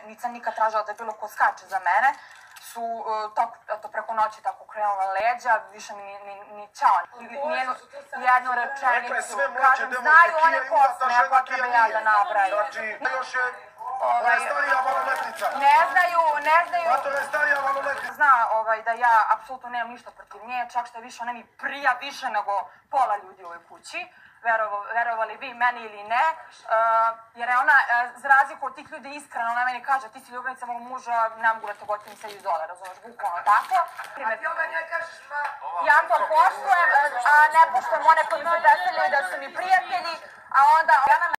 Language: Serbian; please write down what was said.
nisam nikad tražila da bilo ko skače za mene, su preko noći tako krenula leđa, više mi ni čao, njenu jednu rečenicu, kažem, znaju one ko su, ne potrebe ja da nabraju. Znači, još je starija maloletnica. Ne znaju. Zato je starija maloletnica. Zna da ja apsolutno nemam ništa protiv nje, čak što više ona mi prija više nego pola ljudi u ovoj kući. Verovali vi meni ili ne, jer je ona, za razliku od tih ljudi iskreno, ona meni kaže ti si ljubavnica mog muža, ne mogu da to gotivim se iz dola, razumeš, bukvalno tako. A ti ova nje kažeš, Ja to poštujem, a ne poštujem one koji mi se predstavljaju da su mi prijatelji, a onda ona